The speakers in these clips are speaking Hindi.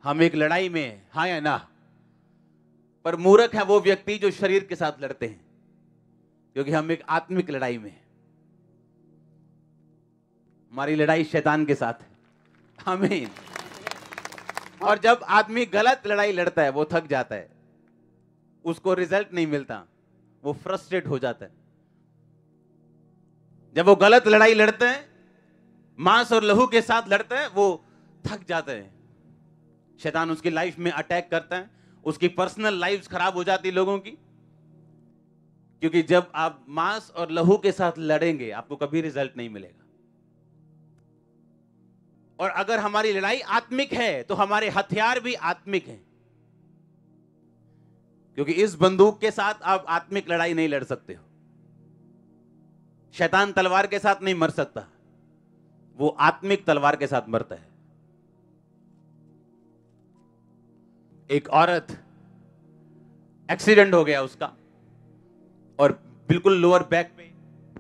हम एक लड़ाई में हैं, हाँ या ना? पर मूर्ख है वो व्यक्ति जो शरीर के साथ लड़ते हैं, क्योंकि हम एक आत्मिक लड़ाई में हैं। हमारी लड़ाई शैतान के साथ है। आमीन। और जब आदमी गलत लड़ाई लड़ता है वो थक जाता है, उसको रिजल्ट नहीं मिलता, वो फ्रस्ट्रेट हो जाता है। जब वो गलत लड़ाई लड़ते हैं, मांस और लहू के साथ लड़ते हैं, वो थक जाते हैं। शैतान उसकी लाइफ में अटैक करता है, उसकी पर्सनल लाइफ खराब हो जाती है लोगों की। क्योंकि जब आप मांस और लहू के साथ लड़ेंगे आपको कभी रिजल्ट नहीं मिलेगा। और अगर हमारी लड़ाई आत्मिक है तो हमारे हथियार भी आत्मिक हैं, क्योंकि इस बंदूक के साथ आप आत्मिक लड़ाई नहीं लड़ सकते हो। शैतान तलवार के साथ नहीं मर सकता, वो आत्मिक तलवार के साथ मरता है। एक औरत, एक्सीडेंट हो गया उसका और बिल्कुल लोअर बैक पे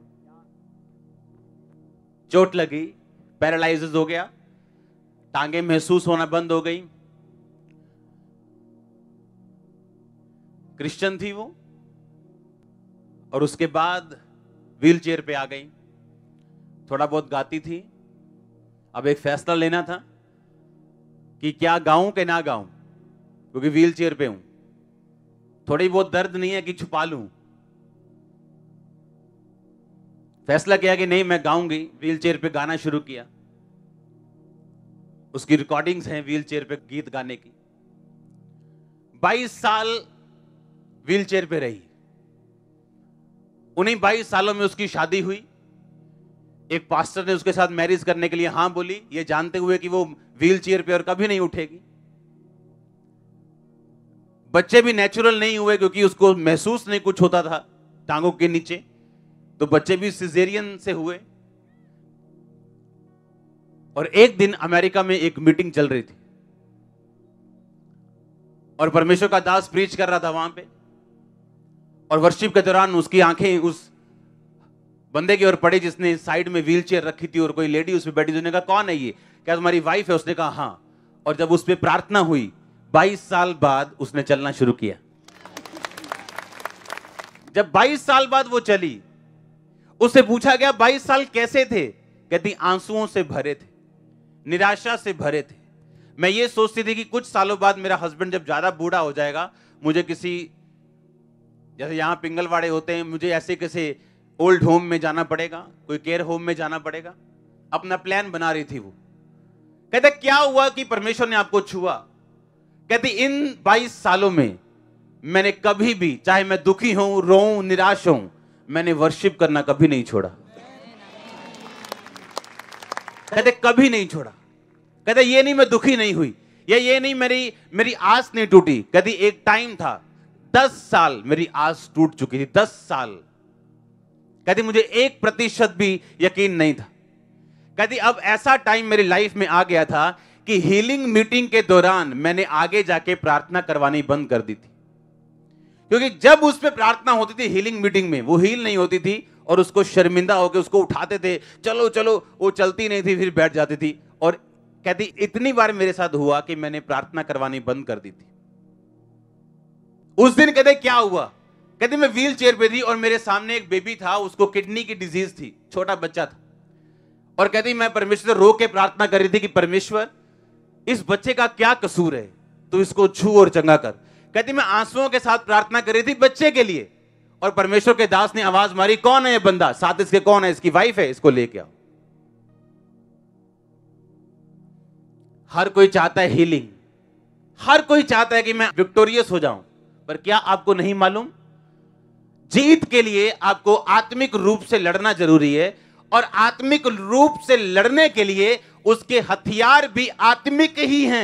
चोट लगी, पैरालाइज हो गया, टांगे महसूस होना बंद हो गई। क्रिश्चियन थी वो, और उसके बाद व्हील चेयर पे आ गई। थोड़ा बहुत गाती थी। अब एक फैसला लेना था कि क्या गाऊं कि ना गाऊं, क्योंकि व्हील चेयर पे हूं। थोड़ी बहुत दर्द नहीं है कि छुपा लूं। फैसला किया कि नहीं, मैं गाऊंगी। व्हील चेयर पे गाना शुरू किया। उसकी रिकॉर्डिंग्स हैं व्हील चेयर पे गीत गाने की। 22 साल व्हील चेयर पे रही। उन्हीं 22 सालों में उसकी शादी हुई। एक पास्टर ने उसके साथ मैरिज करने के लिए हां बोली, ये जानते हुए कि वो व्हील चेयर पे और कभी नहीं उठेगी। बच्चे भी नेचुरल नहीं हुए, क्योंकि उसको महसूस नहीं कुछ होता था टांगों के नीचे, तो बच्चे भी सिजेरियन से हुए। और एक दिन अमेरिका में एक मीटिंग चल रही थी और परमेश्वर का दास प्रीच कर रहा था वहां पे, और वर्शिप के दौरान उसकी आंखें उस बंदे की ओर पड़ी जिसने साइड में व्हील चेयर रखी थी, और कोई लेडी उस पर बैठी थी। उसने कहा, कौन है ये? क्या तुम्हारी वाइफ है? उसने कहा हाँ। और जब उस पर प्रार्थना हुई, 22 साल बाद उसने चलना शुरू किया। जब 22 साल बाद वो चली, उससे पूछा गया 22 साल कैसे थे? कहती आंसुओं से भरे थे, निराशा से भरे थे। मैं ये सोचती थी कि कुछ सालों बाद मेरा हस्बैंड जब ज्यादा बूढ़ा हो जाएगा, मुझे किसी, जैसे यहां पिंगलवाड़े होते हैं, मुझे ऐसे किसी ओल्ड होम में जाना पड़ेगा, कोई केयर होम में जाना पड़ेगा। अपना प्लान बना रही थी वो। कहते क्या हुआ कि परमेश्वर ने आपको छुआ? कहती इन 22 सालों में मैंने कभी भी, चाहे मैं दुखी हूं, रोऊं, निराश हूं, मैंने वर्शिप करना कभी नहीं छोड़ा। कहते कभी नहीं छोड़ा। कहते ये नहीं मैं दुखी नहीं हुई, या ये नहीं मेरी आस नहीं टूटी। कहती एक टाइम था, 10 साल मेरी आस टूट चुकी थी, 10 साल। कहती मुझे 1% भी यकीन नहीं था। कहती अब ऐसा टाइम मेरी लाइफ में आ गया था कि हीलिंग मीटिंग के दौरान मैंने आगे जाके प्रार्थना करवानी बंद कर दी थी, क्योंकि जब उस पर प्रार्थना होती थी हीलिंग मीटिंग में, वो हील नहीं होती थी, और उसको शर्मिंदा होकर उसको उठाते थे, चलो चलो, वो चलती नहीं थी, फिर बैठ जाती थी। और कहती इतनी बार मेरे साथ हुआ कि मैंने प्रार्थना करवानी बंद कर दी थी। उस दिन कहते क्या हुआ? कहती मैं व्हील चेयर पे थी और मेरे सामने एक बेबी था, उसको किडनी की डिजीज थी, छोटा बच्चा था। और कहती मैं परमेश्वर से रो के प्रार्थना कर रही थी कि परमेश्वर इस बच्चे का क्या कसूर है, तो इसको छू और चंगा कर। कहती मैं आंसुओं के साथ प्रार्थना कर रही थी बच्चे के लिए, और परमेश्वर के दास ने आवाज मारी, कौन है ये बंदा? साथ इसके कौन है? इसकी वाइफ है, इसको लेके आओ। हर कोई चाहता है हीलिंग, हर कोई चाहता है कि मैं विक्टोरियस हो जाऊं, पर क्या आपको नहीं मालूम, जीत के लिए आपको आत्मिक रूप से लड़ना जरूरी है, और आत्मिक रूप से लड़ने के लिए उसके हथियार भी आत्मिक ही हैं।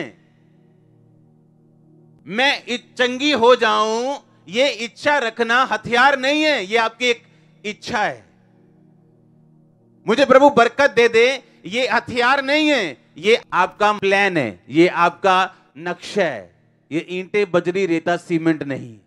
मैं चंगी हो जाऊं, ये इच्छा रखना हथियार नहीं है, ये आपकी एक इच्छा है। मुझे प्रभु बरकत दे दे, ये हथियार नहीं है, ये आपका प्लान है, ये आपका नक्शा है। ये ईंटें, बजरी, रेता, सीमेंट नहीं।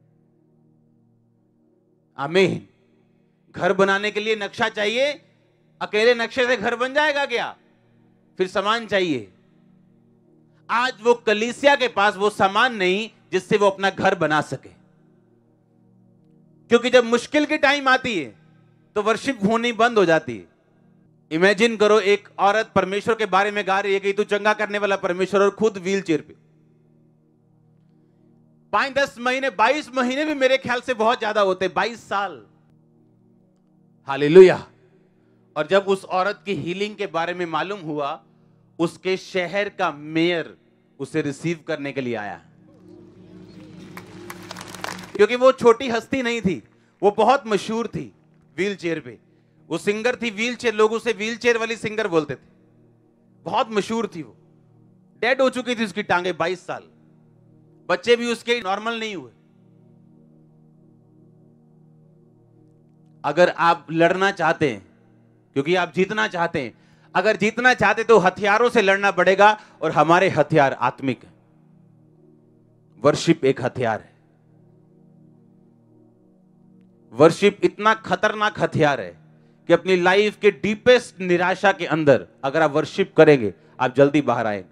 आमीन। घर बनाने के लिए नक्शा चाहिए, अकेले नक्शे से घर बन जाएगा क्या? फिर सामान चाहिए। आज वो कलीसिया के पास वो सामान नहीं जिससे वो अपना घर बना सके। क्योंकि जब मुश्किल की टाइम आती है तो वर्शिप होनी बंद हो जाती है। इमेजिन करो, एक औरत परमेश्वर के बारे में गा रही है कि तू चंगा करने वाला परमेश्वर, और खुद व्हील चेयर पे। 5-10 महीने, 22 महीने भी मेरे ख्याल से बहुत ज्यादा होते, 22 साल। हालेलुया। और जब उस औरत की हीलिंग के बारे में मालूम हुआ, उसके शहर का मेयर उसे रिसीव करने के लिए आया। क्योंकि वो छोटी हस्ती नहीं थी, वो बहुत मशहूर थी व्हील चेयर पे। वो सिंगर थी व्हील चेयर, लोग उसे व्हील चेयर वाली सिंगर बोलते थे। बहुत मशहूर थी वो। डेड हो चुकी थी उसकी टांगे, 22 साल। बच्चे भी उसके नॉर्मल नहीं हुए। अगर आप लड़ना चाहते हैं, क्योंकि आप जीतना चाहते हैं, अगर जीतना चाहते तो हथियारों से लड़ना पड़ेगा, और हमारे हथियार आत्मिक है। वर्शिप एक हथियार है। वर्शिप इतना खतरनाक हथियार है कि अपनी लाइफ के डीपेस्ट निराशा के अंदर अगर आप वर्शिप करेंगे, आप जल्दी बाहर आएंगे।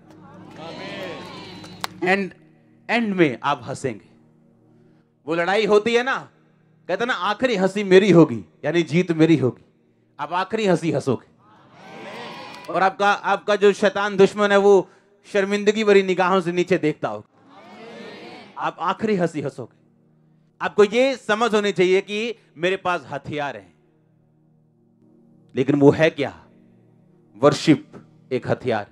एंड में आप हंसेंगे। वो लड़ाई होती है ना, कहते ना आखिरी हंसी मेरी होगी, यानी जीत मेरी होगी। आप आखिरी हंसी हंसोगे, और आपका जो शैतान दुश्मन है वो शर्मिंदगी भरी निगाहों से नीचे देखता होगा। आप आखिरी हंसी हंसोगे। आपको ये समझ होनी चाहिए कि मेरे पास हथियार हैं। लेकिन वो है क्या? वर्शिप एक हथियार है।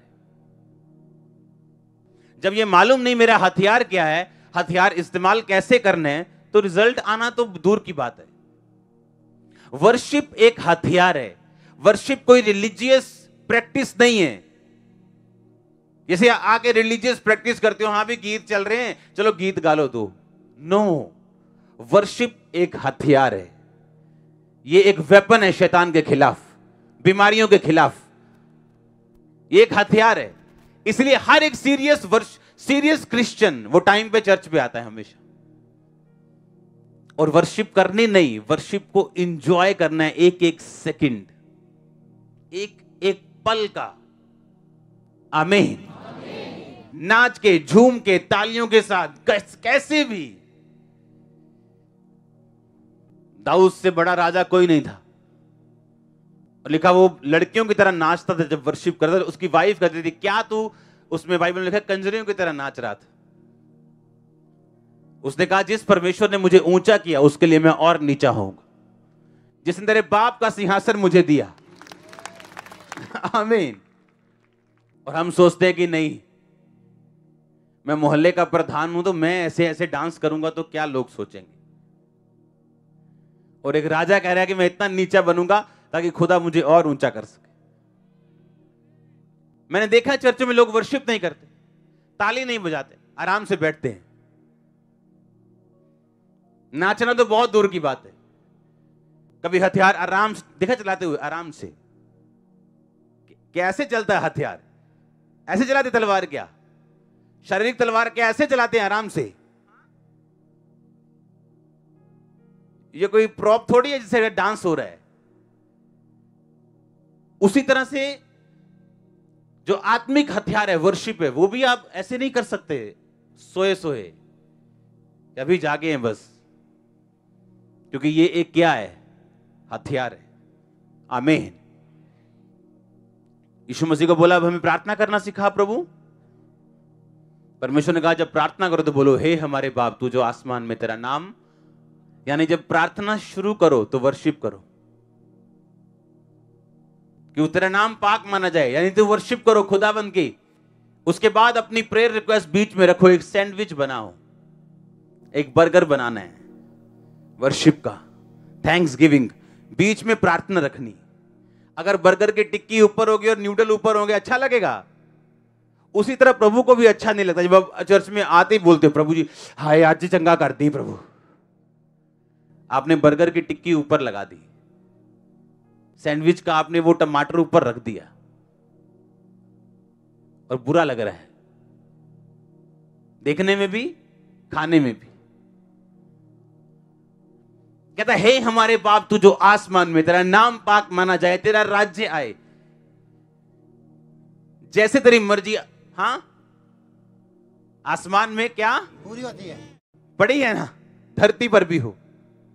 जब ये मालूम नहीं मेरा हथियार क्या है, हथियार इस्तेमाल कैसे करने हैं, तो रिजल्ट आना तो दूर की बात है। वर्शिप एक हथियार है। वर्शिप कोई रिलीजियस प्रैक्टिस नहीं है। जैसे आके रिलीजियस प्रैक्टिस करते हो, हाँ भी गीत चल रहे हैं, चलो गीत गा लो दो। नो, वर्शिप एक हथियार है। ये एक वेपन है शैतान के खिलाफ, बीमारियों के खिलाफ। ये एक हथियार है। इसलिए हर एक सीरियस क्रिश्चियन वो टाइम पे चर्च पे आता है हमेशा। और वर्शिप करनी नहीं, वर्शिप को एंजॉय करना है। एक एक सेकंड, एक एक पल का। आमीन। नाच के, झूम के, तालियों के साथ, कैसे भी। दाऊद से बड़ा राजा कोई नहीं था। और लिखा वो लड़कियों की तरह नाचता था जब वर्शिप करता था। उसकी वाइफ कहती थी, क्या तू, उसमें बाइबल में लिखा कंजरियों की तरह नाच रहा था। उसने कहा, जिस परमेश्वर ने मुझे ऊंचा किया उसके लिए मैं और नीचा होऊंगा। जिसने तेरे बाप का सिंहासन मुझे दिया। आमीन। और हम सोचते हैं कि नहीं, मैं मोहल्ले का प्रधान हूं तो मैं ऐसे ऐसे डांस करूंगा तो क्या लोग सोचेंगे। और एक राजा कह रहा है कि मैं इतना नीचा बनूंगा ताकि खुदा मुझे और ऊंचा कर सके। मैंने देखा चर्चों में लोग वर्शिप नहीं करते, ताली नहीं बजाते, आराम से बैठते हैं। नाचना तो बहुत दूर की बात है। कभी हथियार आराम से देखा चलाते हुए, आराम से। कैसे चलता है हथियार? ऐसे चलाते तलवार क्या? शारीरिक तलवार क्या ऐसे चलाते हैं आराम से? ये कोई प्रॉप थोड़ी है जिससे डांस हो रहा है। उसी तरह से जो आत्मिक हथियार है, वर्शिप है, वो भी आप ऐसे नहीं कर सकते सोए सोए, अभी जागे हैं बस। क्योंकि ये एक क्या है? हथियार है। आमीन। यीशु मसीह को बोला, अब हमें प्रार्थना करना सिखा प्रभु। परमेश्वर ने कहा, जब प्रार्थना करो तो बोलो, हे हमारे बाप तू जो आसमान में, तेरा नाम। यानी जब प्रार्थना शुरू करो तो वर्शिप करो, कि तेरा नाम पाक माना जाए। यानी तो वर्शिप करो खुदाबंद की। उसके बाद अपनी प्रेयर रिक्वेस्ट बीच में रखो। एक सैंडविच बनाओ, एक बर्गर बनाना है वर्शिप का, थैंक्स गिविंग। बीच में प्रार्थना रखनी। अगर बर्गर की टिक्की ऊपर होगी और न्यूडल ऊपर होंगे, अच्छा लगेगा? उसी तरह प्रभु को भी अच्छा नहीं लगता जब आप चर्च में आते ही बोलते हो, प्रभु जी हाय आज जी चंगा कर दी प्रभु। आपने बर्गर की टिक्की ऊपर लगा दी, सैंडविच का आपने वो टमाटर ऊपर रख दिया, और बुरा लग रहा है देखने में भी, खाने में भी। कहता, हे हमारे बाप तू जो आसमान में, तेरा नाम पाक माना जाए, तेरा राज्य आए, जैसे तेरी मर्जी। हां, आसमान में क्या पूरी होती है। पड़ी है ना, धरती पर भी हो।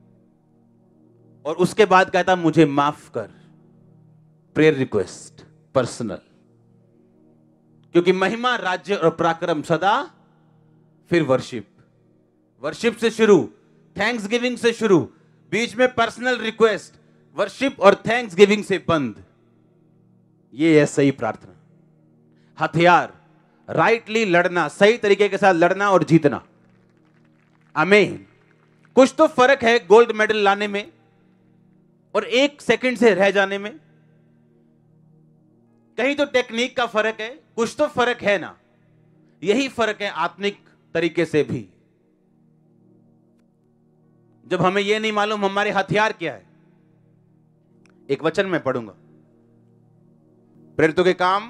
और उसके बाद कहता मुझे माफ कर, प्रेयर रिक्वेस्ट पर्सनल, क्योंकि महिमा, राज्य और पराक्रम सदा, फिर वर्शिप, वर्शिप से शुरू, थैंक्स गिविंग से शुरू, बीच में पर्सनल रिक्वेस्ट, वर्शिप और थैंक्स गिविंग से बंद। ये है सही प्रार्थना। हथियार, राइटली लड़ना, सही तरीके के साथ लड़ना और जीतना। आमीन। कुछ तो फर्क है गोल्ड मेडल लाने में और 1 सेकंड से रह जाने में। कहीं तो टेक्निक का फर्क है, कुछ तो फर्क है ना। यही फर्क है आत्मिक तरीके से भी। जब हमें यह नहीं मालूम हमारे हथियार क्या है। एक वचन में पढ़ूंगा, प्रेरितों के काम,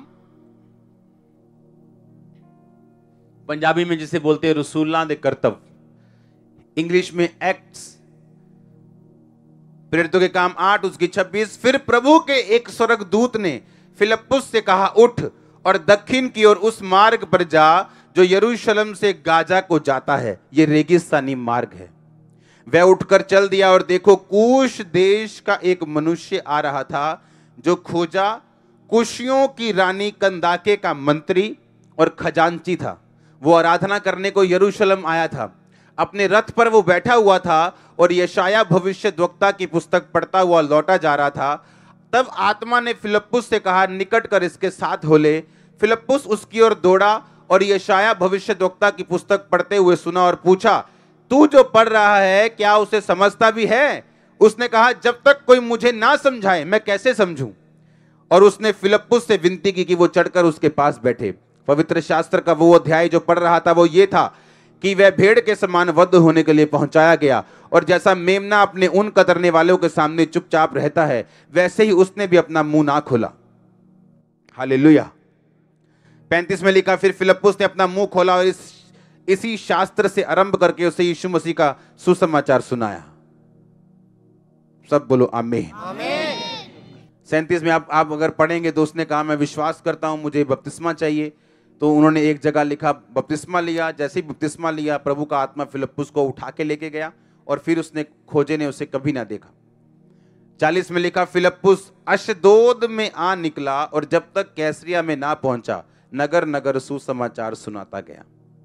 पंजाबी में जिसे बोलते हैं रसूलां दे करतब, इंग्लिश में एक्ट्स, प्रेरितों के काम 8 उसकी 26। फिर प्रभु के एक स्वर्गदूत ने फिलिप्पुस से कहा, उठ और दक्षिण की ओर उस मार्ग पर जा जो यरूशलेम से गाजा को जाता है, ये रेगिस्तानी मार्ग है। वह उठकर चल दिया और देखो कूश देश का एक मनुष्य आ रहा था जो खोजा कुशियों की रानी कंदाके का मंत्री और खजांची था। वो आराधना करने को यरूशलेम आया था। अपने रथ पर वो बैठा हुआ था और यशाया भविष्यद्वक्ता की पुस्तक पढ़ता हुआ लौटा जा रहा था। तब आत्मा ने फिलिप्पुस से कहा, निकट कर इसके साथ हो ले। फिलिप्पुस उसकी ओर दौड़ा और यशाया भविष्यद्वक्ता की पुस्तक पढ़ते हुए सुना और पूछा, तू जो पढ़ रहा है क्या उसे समझता भी है? उसने कहा, जब तक कोई मुझे ना समझाए मैं कैसे समझूं? और उसने फिलिप्पुस से विनती की कि वो चढ़कर उसके पास बैठे। पवित्र शास्त्र का वो अध्याय जो पढ़ रहा था वो ये था कि वह भेड़ के समान वध होने के लिए पहुंचाया गया, और जैसा मेमना अपने ऊन कतरने वालों के सामने चुपचाप रहता है, वैसे ही उसने भी अपना मुंह ना खोला। हालेलुया। 35 में लिखा, फिर फिलिप्पुस ने अपना मुंह खोला और इसी शास्त्र से आरंभ करके उसे यीशु मसीह का सुसमाचार सुनाया। सब बोलो आमीन। 37 में आप अगर पढ़ेंगे तो उसने कहा, मैं विश्वास करता हूं मुझे बपतिस्मा चाहिए। तो उन्होंने एक जगह लिखा बपतिस्मा लिया। जैसे ही बपतिस्मा लिया, प्रभु का आत्मा फिलिप्पुस को उठा के लेके गया और फिर उसने खोजे ने उसे कभी ना देखा। 40 में लिखा, फिलिप्पुस अशदोद में आ निकला और जब तक कैसरिया में ना पहुंचा नगर नगर सुसमाचार सुनाता गया।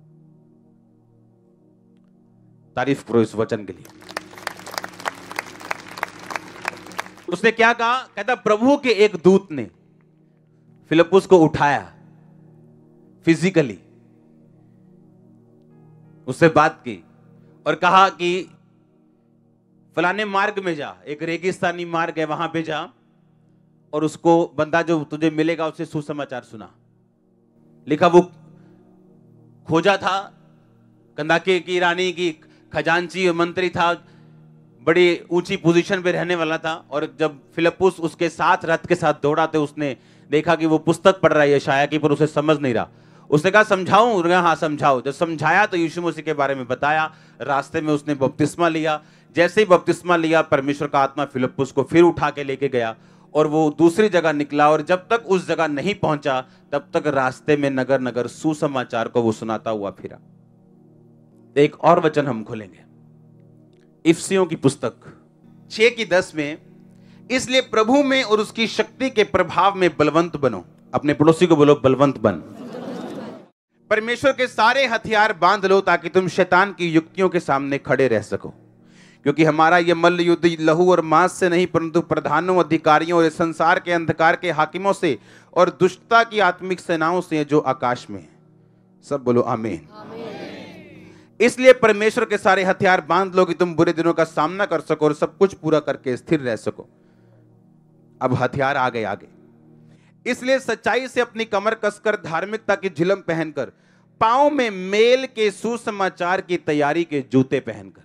तारीफ करो इस वचन के लिए। उसने क्या कहा? कहता प्रभु के एक दूत ने फिलिप्पुस को उठाया, फिजिकली उससे बात की और कहा कि फलाने मार्ग में जा, एक रेगिस्तानी मार्ग है वहां पे जा और उसको बंदा जो तुझे मिलेगा उससे सुसमाचार सुना। लिखा वो खोजा था, कंदाके की रानी की खजांची मंत्री था, बड़ी ऊंची पोजीशन पे रहने वाला था। और जब फिलिप्पुस उसके साथ रथ के साथ दौड़ा तो उसने देखा कि वो पुस्तक पढ़ रहा है यशाया की, पर उसे समझ नहीं रहा। उसने कहा समझाऊं? हाँ समझाओ। जब समझाया तो यीशु मसीह के बारे में बताया। रास्ते में उसने बपतिस्मा लिया। जैसे ही बपतिस्मा लिया, परमेश्वर का आत्मा फिलिप्पुस को फिर उठा के लेके गया और वो दूसरी जगह निकला, और जब तक उस जगह नहीं पहुंचा तब तक रास्ते में नगर नगर सुसमाचार को वो सुनाता हुआ फिरा। एक और वचन हम खोलेंगे, इफिसियों की पुस्तक 6:10 में, इसलिए प्रभु में और उसकी शक्ति के प्रभाव में बलवंत बनो। अपने पड़ोसी को बोलो बलवंत बन। परमेश्वर के सारे हथियार बांध लो ताकि तुम शैतान की युक्तियों के सामने खड़े रह सको, क्योंकि हमारा यह मल्ल युद्ध लहू और मांस से नहीं परंतु प्रधानों, अधिकारियों और इस संसार के अंधकार के हाकिमों से और दुष्टता की आत्मिक सेनाओं से जो आकाश में है। सब बोलो आमीन। इसलिए परमेश्वर के सारे हथियार बांध लो कि तुम बुरे दिनों का सामना कर सको और सब कुछ पूरा करके स्थिर रह सको। अब हथियार आ गए आगे। इसलिए सच्चाई से अपनी कमर कसकर, धार्मिकता की झिलम पहनकर, पांव में मेल के सुसमाचार की तैयारी के जूते पहनकर।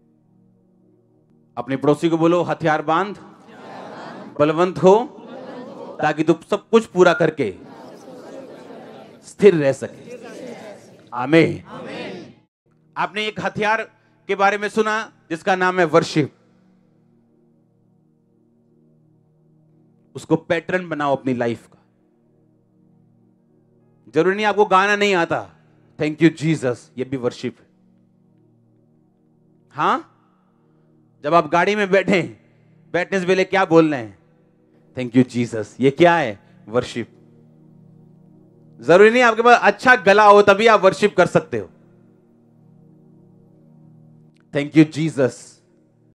अपने पड़ोसी को बोलो हथियार बांध, बलवंत हो ताकि तुम सब कुछ पूरा करके स्थिर रह सके। आमीन। आपने एक हथियार के बारे में सुना जिसका नाम है वर्शिप। उसको पैटर्न बनाओ अपनी लाइफ का। जरूरी नहीं आपको गाना नहीं आता थैंक यू जीसस, ये भी वर्शिप है। हाँ, जब आप गाड़ी में बैठने से पहले क्या बोल रहे हैं? Thank you Jesus. ये क्या है? वर्शिप। जरूरी नहीं आपके पास अच्छा गला हो तभी आप वर्शिप कर सकते हो। Thank you Jesus.